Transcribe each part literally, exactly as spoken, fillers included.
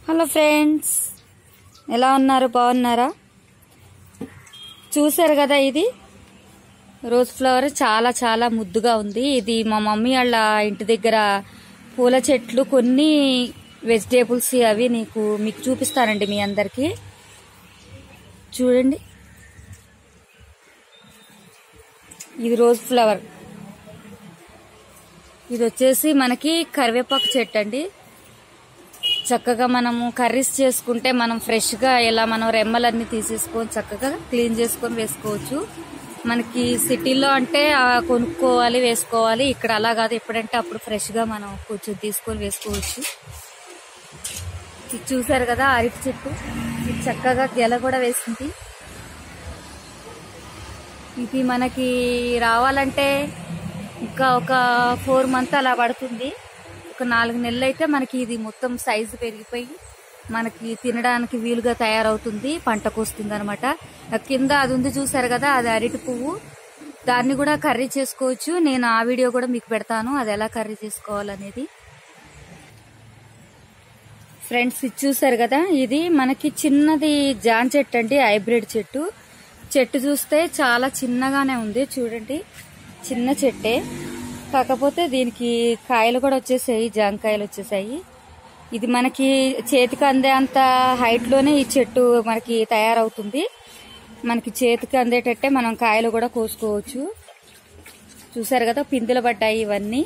Hello friends, ఎలా ఉన్నారు? బాగున్నారా? చూసారు కదా, ఇది రోజ్ ఫ్లవర్ చాలా చాలా ముద్దుగా ఉంది. ఇది మా మమ్మీ వాళ్ళ ఇంటి దగ్గర పూల చెట్లు, కొన్ని వెజిటేబుల్స్ అవి నీకు మీకు చూపిస్తానండి మీ అందరికి. చూడండి, ఇది రోజ్ ఫ్లవర్. ఇది వచ్చేసి మనకి కరివేపాకు చెట్టు అండి. చక్కగా మనము కర్రీస్ చేసుకుంటే మనం ఫ్రెష్గా ఇలా మనం రెమ్మలన్నీ తీసేసుకొని చక్కగా క్లీన్ చేసుకొని వేసుకోవచ్చు. మనకి సిటీలో అంటే కొనుక్కోవాలి, వేసుకోవాలి. ఇక్కడ అలా కాదు, ఎప్పుడంటే అప్పుడు ఫ్రెష్గా మనం కొంచెం తీసుకొని వేసుకోవచ్చు. ఇది చూసారు కదా, అరటి చెట్టు. ఇది చక్కగా గెల కూడా వేసింది. ఇది మనకి రావాలంటే ఇంకా ఒక ఫోర్ మంత్ అలా పడుతుంది. ఒక నాలుగు నెలలు అయితే మనకి ఇది మొత్తం సైజు పెరిగిపోయి మనకి తినడానికి వీలుగా తయారవుతుంది, పంటకు వస్తుంది అనమాట. కింద అది ఉంది చూసారు కదా, అది అరటి పువ్వు. దాన్ని కూడా కర్రీ చేసుకోవచ్చు. నేను ఆ వీడియో కూడా మీకు పెడతాను, అది ఎలా కర్రీ చేసుకోవాలనేది. ఫ్రెండ్స్, ఇది చూసారు కదా, ఇది మనకి చిన్నది జామ చెట్టు అండి, హైబ్రిడ్ చెట్టు. చెట్టు చూస్తే చాలా చిన్నగానే ఉంది. చూడండి, చిన్న చెట్టే, కాకపోతే దీనికి కాయలు కూడా వచ్చేసాయి, జామకాయలు వచ్చేసాయి. ఇది మనకి చేతికి అందే అంత హైట్ లోనే ఈ చెట్టు మనకి తయారవుతుంది. మనకి చేతికి అందేటట్టే మనం కాయలు కూడా కోసుకోవచ్చు. చూసారు కదా, పిందెలు పడ్డాయి ఇవన్నీ.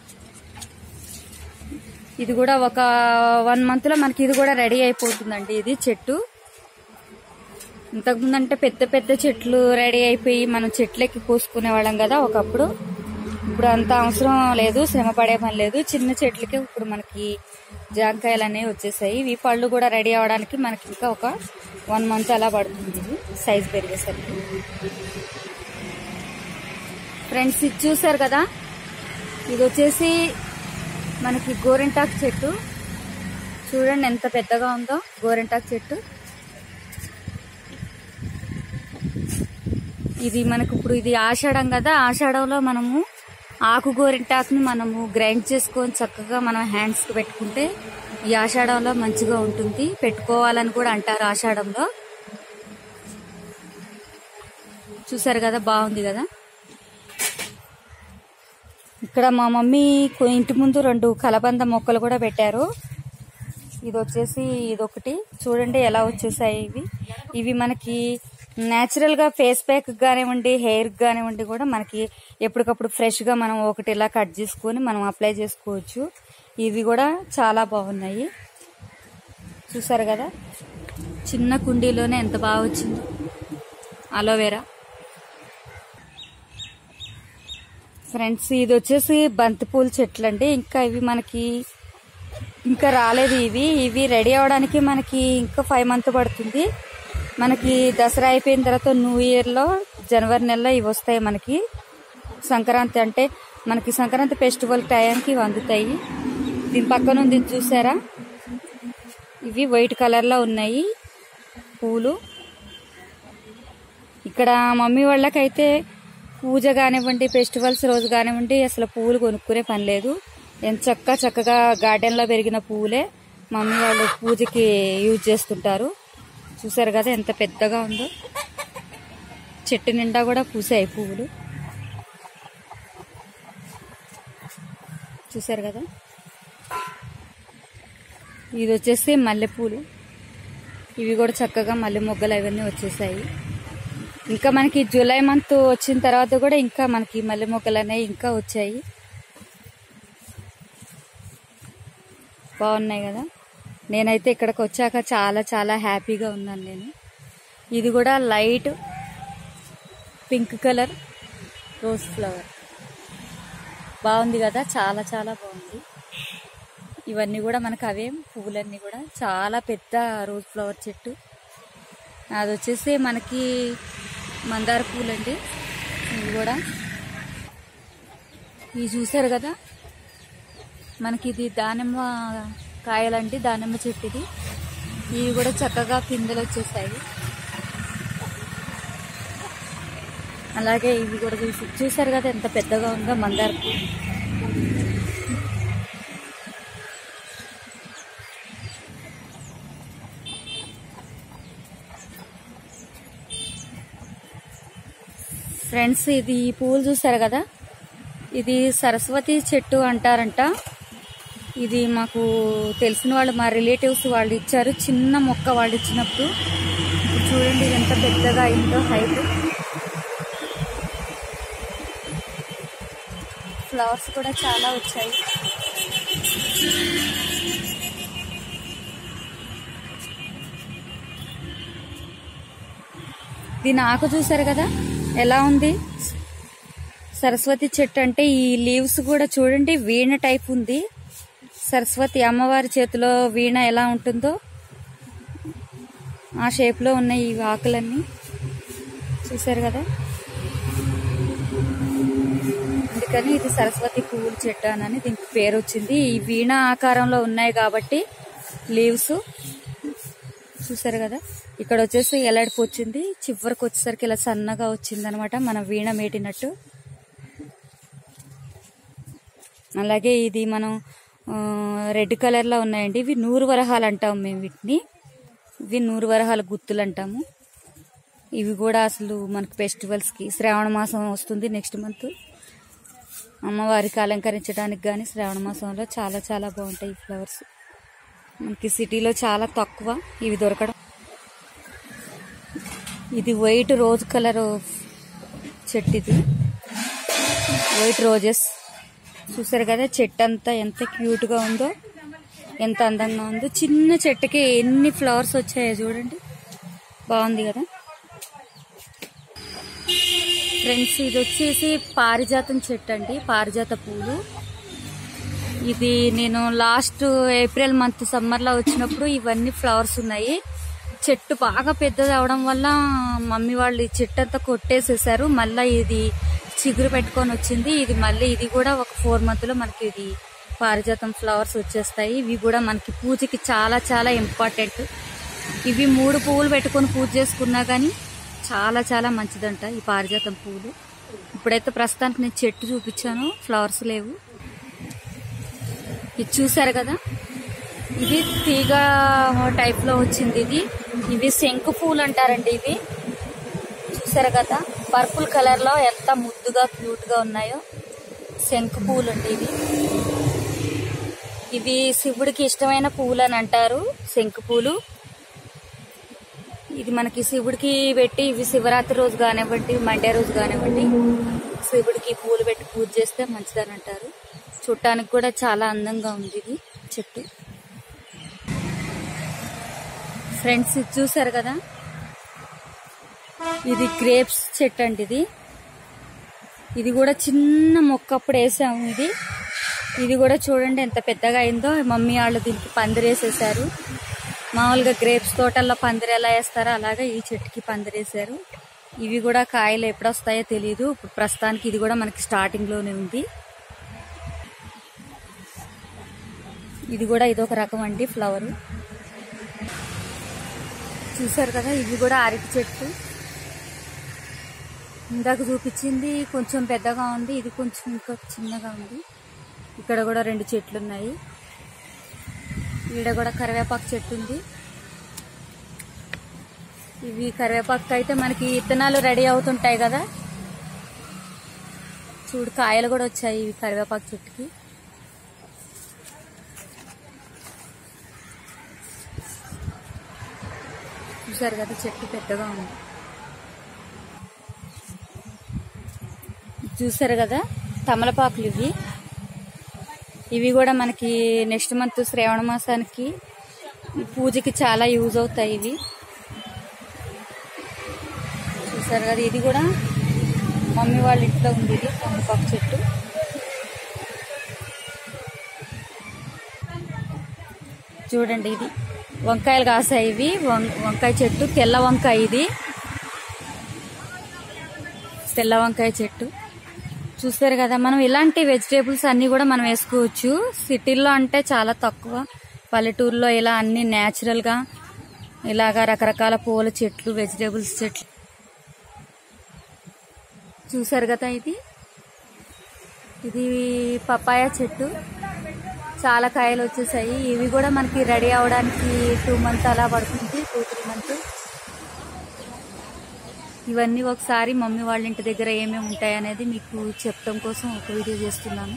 ఇది కూడా ఒక వన్ మంత్ లో మనకి ఇది కూడా రెడీ అయిపోతుందండి. ఇది చెట్టు ఇంతకుముందు అంటే పెద్ద పెద్ద చెట్లు రెడీ అయిపోయి మనం చెట్లకి కోసుకునే వాళ్ళం కదా ఒకప్పుడు. ఇప్పుడు అంత అవసరం లేదు, శ్రమ పడే పని లేదు. చిన్న చెట్లకి ఇప్పుడు మనకి జాంకాయలు అనేవి వచ్చేసాయి. ఈ పళ్ళు కూడా రెడీ అవడానికి మనకి ఇంకా ఒక వన్ మంత్ అలా పడుతుంది సైజ్ పెరిగేసరికి. ఫ్రెండ్స్, ఇది చూసారు కదా, ఇది వచ్చేసి మనకి గోరింటాకు చెట్టు. చూడండి ఎంత పెద్దగా ఉందో గోరింటాకు చెట్టు. ఇది మనకు ఇప్పుడు ఇది ఆషాఢం కదా, ఆషాఢంలో మనము ఆకు గోరింటాకుని మనము గ్రైండ్ చేసుకొని చక్కగా మనం హ్యాండ్స్ కి పెట్టుకుంటే ఈ ఆషాఢంలో మంచిగా ఉంటుంది. పెట్టుకోవాలని కూడా అంటారు ఆషాఢంలో. చూసారు కదా, బాగుంది కదా. ఇక్కడ మా మమ్మీ ఇంటి ముందు రెండు కలబంద మొక్కలు కూడా పెట్టారు. ఇది వచ్చేసి ఇదొకటి. చూడండి ఎలా వచ్చేసాయి ఇవి. ఇవి మనకి నేచురల్ గా ఫేస్ ప్యాక్ కానివ్వండి, హెయిర్ కానివ్వండి కూడా మనకి ఎప్పటికప్పుడు ఫ్రెష్ గా మనం ఒకటి ఇలా కట్ చేసుకొని మనం అప్లై చేసుకోవచ్చు. ఇవి కూడా చాలా బాగున్నాయి. చూసారు కదా, చిన్న కుండీలోనే ఎంత బాగా వచ్చింది అలోవెరా. ఫ్రెండ్స్, ఇది వచ్చేసి బంతిపూల చెట్లు అండి. ఇంకా ఇవి మనకి ఇంకా రాలేదు. ఇవి ఇవి రెడీ అవడానికి మనకి ఇంకా ఫైవ్ మంత్ పడుతుంది. మనకి దసరా అయిపోయిన తర్వాత న్యూ ఇయర్ లో జనవరి నెలలో ఇవి వస్తాయి. మనకి సంక్రాంతి అంటే మనకి సంక్రాంతి ఫెస్టివల్ టైంకి ఇవి అందుతాయి. దీని పక్కన ఉంది చూసారా, ఇవి వైట్ కలర్ లో ఉన్నాయి పూలు. ఇక్కడ మమ్మీ వాళ్ళకైతే పూజ కానివ్వండి, ఫెస్టివల్స్ రోజు కానివ్వండి, అసలు పువ్వులు కొనుక్కునే పని లేదు. ఎంత చక్క చక్కగా గార్డెన్ లో పెరిగిన పువ్వులే మమ్మీ వాళ్ళు పూజకి యూజ్ చేస్తుంటారు. చూసారు కదా ఎంత పెద్దగా ఉందో. చెట్టు నిండా కూడా పూసాయి పువ్వులు. చూసారు కదా, ఇది వచ్చేసి మల్లెపూలు. ఇవి కూడా చక్కగా మల్లె మొగ్గలు అవన్నీ వచ్చేసాయి. ఇంకా మనకి జూలై మంత్ వచ్చిన తర్వాత కూడా ఇంకా మనకి మల్లె మొగ్గలు అనేవి ఇంకా వచ్చాయి. బాగున్నాయి కదా. నేనైతే ఇక్కడికి వచ్చాక చాలా చాలా హ్యాపీగా ఉన్నాను నేను. ఇది కూడా light pink colour rose flower. బాగుంది కదా, చాలా చాలా బాగుంది. ఇవన్నీ కూడా మనకు అవే పువ్వులన్నీ కూడా చాలా పెద్ద రోజ్ ఫ్లవర్ చెట్టు. అది వచ్చేసి మనకి మందార పూలండి. ఇవి కూడా ఇవి చూసారు కదా, మనకి ఇది దానిమ్మ కాయలండి, దానిమ్మ చెట్టు ఇది. ఇవి కూడా చక్కగా పిందెలు వచ్చేసాయి. అలాగే ఇవి కూడా చూసి చూసారు కదా ఎంత పెద్దగా ఉందో మందార పువ్వు. ఫ్రెండ్స్, ఇది పువ్వులు చూసారు కదా, ఇది సరస్వతి చెట్టు అంటారంట. ఇది మాకు తెలిసిన వాళ్ళు, మా రిలేటివ్స్ వాళ్ళు ఇచ్చారు. చిన్న మొక్క వాళ్ళు ఇచ్చినప్పుడు. ఇప్పుడు చూడండి ఎంత పెద్దగా అయిందో హైట్. ఫ్లవర్స్ కూడా చాలా వచ్చాయి. దీని ఆకు చూసారు కదా ఎలా ఉంది. సరస్వతి చెట్టు అంటే ఈ లీవ్స్ కూడా చూడండి వీణ టైప్ ఉంది. సరస్వతి అమ్మవారి చేతిలో వీణ ఎలా ఉంటుందో ఆ షేప్ లో ఉన్నాయి ఈ ఆకులన్నీ. చూసారు కదా, అందుకని ఇది సరస్వతి పువ్వుల చెట్టు అని దీనికి పేరు వచ్చింది. ఈ వీణ ఆకారంలో ఉన్నాయి కాబట్టి లీవ్స్. చూసారు కదా, ఇక్కడ వచ్చేసి ఎలాడిపు వచ్చింది, చివరికి వచ్చేసరికి ఇలా సన్నగా వచ్చింది అనమాట, మన వీణ మేటినట్టు. అలాగే ఇది మనం రెడ్ కలర్ లో ఉన్నాయండి. ఇవి నూరు వరహాలు అంటాము మేము వీటిని. ఇవి నూరు వరహాల గుత్తులు అంటాము. ఇవి కూడా అసలు మనకి ఫెస్టివల్స్ కి, శ్రావణ మాసం వస్తుంది నెక్స్ట్ మంత్, అమ్మవారికి అలంకరించడానికి కానీ శ్రావణ మాసంలో చాలా చాలా బాగుంటాయి ఈ ఫ్లవర్స్. మనకి సిటీలో చాలా తక్కువ ఇవి దొరకడం. ఇది వైట్ రోజ్ కలర్ చెట్టు, ఇది వైట్ రోజెస్. చూసారు కదా చెట్టు అంతా ఎంత క్యూట్ గా ఉందో, ఎంత అందంగా ఉందో. చిన్న చెట్టుకి ఎన్ని ఫ్లవర్స్ వచ్చాయో చూడండి, బాగుంది కదా ఫ్రెండ్స్. ఇది వచ్చేసి పారిజాతం చెట్టు అండి, పారిజాత పూలు. ఇది నేను లాస్ట్ ఏప్రిల్ మంత్ సమ్మర్ లో వచ్చినప్పుడు ఇవన్నీ ఫ్లవర్స్ ఉన్నాయి. చెట్టు బాగా పెద్దది అవడం వల్ల మమ్మీ వాళ్ళు ఈ చెట్టు అంతా కొట్టేసేసారు. మళ్ళీ ఇది చిగురు పెట్టుకొని వచ్చింది. ఇది మళ్ళీ ఇది కూడా ఒక ఫోర్ మంత్ లో మనకి ఇది పారిజాతం ఫ్లవర్స్ వచ్చేస్తాయి. ఇవి కూడా మనకి పూజకి చాలా చాలా ఇంపార్టెంట్. ఇవి మూడు పువ్వులు పెట్టుకొని పూజ చేసుకున్నా గానీ చాలా చాలా మంచిదంట ఈ పారిజాతం పువ్వులు. ఇప్పుడైతే ప్రస్తుతానికి నేను చెట్టు చూపించాను, ఫ్లవర్స్ లేవు. ఇది చూసారు కదా, ఇది తీగ టైప్ లో వచ్చింది. ఇది ఇవి శంకు పూలు అంటారండి. ఇవి చూసారు కదా పర్పుల్ కలర్ లో ఎంత ముద్దుగా క్యూట్ గా ఉన్నాయో. శంకు పూలు అండి ఇవి. ఇవి శివుడికి ఇష్టమైన పూలు అని అంటారు, శంకు పూలు. ఇది మనకి శివుడికి పెట్టి, ఇవి శివరాత్రి రోజు కానివ్వండి, మండే రోజు కానివ్వండి, శివుడికి పూలు పెట్టి పూజ చేస్తే మంచిదని అంటారు. చూడటానికి కూడా చాలా అందంగా ఉంది ఇది చెట్టు. ఫ్రెండ్స్, ఇది చూసారు కదా, ఇది గ్రేప్స్ చెట్టు అండి. ఇది ఇది కూడా చిన్న మొక్క అప్పుడు వేసాము. ఇది ఇది కూడా చూడండి ఎంత పెద్దగా అయిందో. మమ్మీ వాళ్ళు దీనికి పందిరేసేసారు. మామూలుగా గ్రేప్స్ తోటల్లో పందిరి ఎలా వేస్తారో అలాగా ఈ చెట్టుకి పందిరేసారు. ఇవి కూడా కాయలు ఎప్పుడు వస్తాయో తెలియదు. ఇప్పుడు ప్రస్తుతానికి ఇది కూడా మనకి స్టార్టింగ్ లోనే ఉంది. ఇది కూడా ఇదొక రకం అండి ఫ్లవర్. చూసారు కదా, ఇవి కూడా అరటి చెట్టు. ఇందాక చూపించింది కొంచెం పెద్దగా ఉంది, ఇది కొంచెం ఇంకా చిన్నగా ఉంది. ఇక్కడ కూడా రెండు చెట్లు ఉన్నాయి. ఈడ కూడా కరివేపాకు చెట్టు ఉంది. ఇవి కరివేపాకు అయితే మనకి విత్తనాలు రెడీ అవుతుంటాయి కదా, చూడు కాయలు కూడా వచ్చాయి ఇవి కరివేపాకు చెట్టుకి. చూసారు కదా చెట్టు పెద్దగా ఉంది. చూసారు కదా తమలపాకులు ఇవి. ఇవి కూడా మనకి నెక్స్ట్ మంత్ శ్రావణ మాసానికి పూజకి చాలా యూజ్ అవుతాయి ఇవి. చూసారు కదా, ఇది కూడా మమ్మీ వాళ్ళ ఇంట్లో ఉంది. ఇది తమలపాకు చెట్టు. చూడండి, ఇది వంకాయలు కాసాయి. ఇవి వంకాయ చెట్టు, తెల్ల వంకాయ. ఇది తెల్ల వంకాయ చెట్టు. చూస్తారు కదా, మనం ఇలాంటి వెజిటేబుల్స్ అన్ని కూడా మనం వేసుకోవచ్చు. సిటీల్లో అంటే చాలా తక్కువ, పల్లెటూరులో ఇలా అన్ని న్యాచురల్ గా ఇలాగా రకరకాల పూల చెట్లు, వెజిటేబుల్స్ చెట్లు. చూసారు కదా, ఇది ఇది పపాయ చెట్టు. చాలా కాయలు వచ్చేసాయి. ఇవి కూడా మనకి రెడీ అవడానికి టూ మంత్ అలా పడుతుంది, టూ త్రీ మంత్. ఇవన్నీ ఒకసారి మమ్మీ వాళ్ళ ఇంటి దగ్గర ఏమేమి ఉంటాయి అనేది మీకు చెప్పడం కోసం ఒక వీడియో చేస్తున్నాను.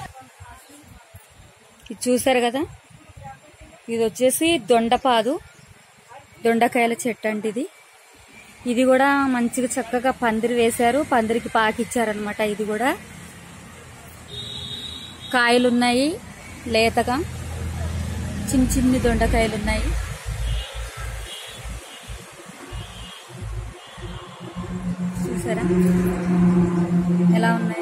ఇది చూసారు కదా, ఇది వచ్చేసి దొండపాదు, దొండకాయల చెట్టు అండి ఇది. ఇది కూడా మంచిగా చక్కగా పందిరి వేశారు, పందిరికి పాకిచ్చారనమాట. ఇది కూడా కాయలు ఉన్నాయి లేతగా, చిన్న చిన్ని దొండకాయలు ఉన్నాయి. చూసారా ఎలా ఉన్నాయి?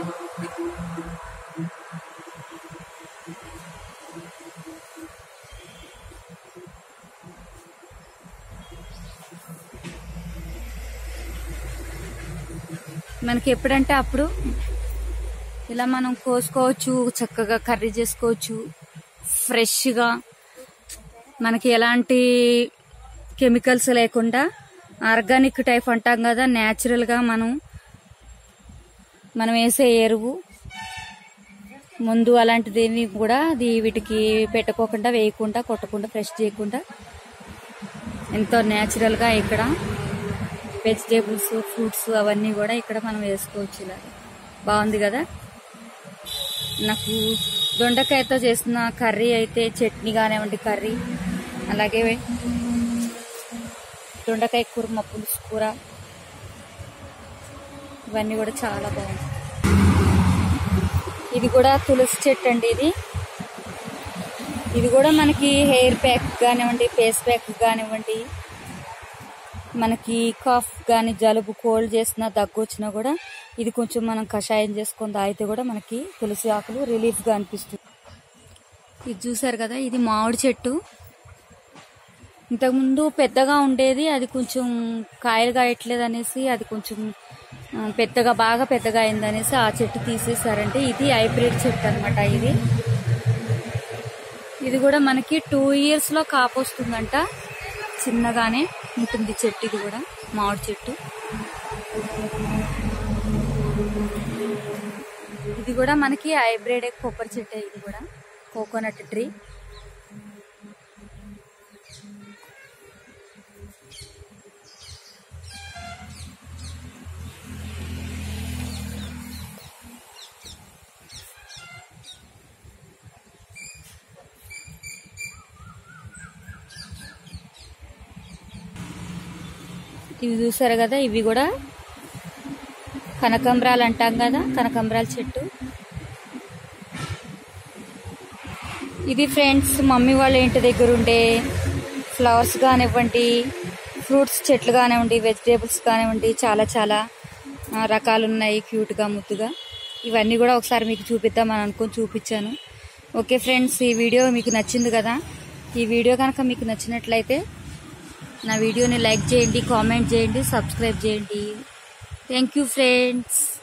మనకి ఎప్పుడంటే అప్పుడు ఇలా మనం కోసుకోవచ్చు, చక్కగా కర్రీ చేసుకోవచ్చు ఫ్రెష్గా. మనకి ఎలాంటి కెమికల్స్ లేకుండా ఆర్గానిక్ టైప్ అంటాం కదా, న్యాచురల్గా మనం మనం వేసే ఎరువు ముందు అలాంటిదేమి కూడా అది వీటికి పెట్టుకోకుండా, వేయకుండా, కొట్టకుండా, ఫ్రెష్ చేయకుండా ఎంతో న్యాచురల్గా ఇక్కడ వెజిటేబుల్స్, ఫ్రూట్స్ అవన్నీ కూడా ఇక్కడ మనం వేసుకోవచ్చు. ఇలా బాగుంది కదా. నాకు దొండకాయతో చేసిన కర్రీ అయితే చట్నీ కానివ్వండి, కర్రీ, అలాగే దొండకాయ కుర్మ, పులుసు కూర, ఇవన్నీ కూడా చాలా బాగుంది. ఇది కూడా తులసి చెట్టు అండి. ఇది ఇది కూడా మనకి హెయిర్ ప్యాక్ కానివ్వండి, ఫేస్ ప్యాక్ కానివ్వండి, మనకి కాఫ్ కానీ, జలుబు, కోల్డ్ చేసినా, దగ్గు వచ్చినా కూడా ఇది కొంచెం మనం కషాయం చేసుకొని తాగితే కూడా మనకి తులసి ఆకులు రిలీఫ్గా అనిపిస్తుంది. ఇది చూసారు కదా, ఇది మామిడి చెట్టు. ఇంతకుముందు పెద్దగా ఉండేది, అది కొంచెం కాయలు కాయట్లేదు అనేసి అది కొంచెం పెద్దగా, బాగా పెద్దగా అయిందనేసి ఆ చెట్టు తీసేసారంటే ఇది హైబ్రిడ్ చెట్టు అనమాట. ఇది ఇది కూడా మనకి టూ ఇయర్స్ లో కాపు వస్తుందంట. చిన్నగానే ఉంటుంది చెట్టు. ఇది కూడా మామిడి చెట్టు. ఇది కూడా మనకి హైబ్రిడ్ కొబ్బరి చెట్టు. ఇది కూడా కోకోనట్ ట్రీ. ఇవి చూసారు కదా, ఇవి కూడా కనకాంబరాలు అంటాం కదా, కనకాంబరాల చెట్టు. ఇది ఫ్రెండ్స్ మమ్మీ వాళ్ళ ఇంటి దగ్గర ఉండే ఫ్లవర్స్ కానివ్వండి, ఫ్రూట్స్ చెట్లు కానివ్వండి, వెజిటేబుల్స్ కానివ్వండి, చాలా చాలా రకాలు ఉన్నాయి క్యూట్గా, ముద్దుగా. ఇవన్నీ కూడా ఒకసారి మీకు చూపిద్దామని అనుకొని చూపించాను. ఓకే ఫ్రెండ్స్, ఈ వీడియో మీకు నచ్చింది కదా. ఈ వీడియో కనుక మీకు నచ్చినట్లయితే నా వీడియోని లైక్ చేయండి, కామెంట్ చేయండి, సబ్స్క్రైబ్ చేయండి. Thank you friends.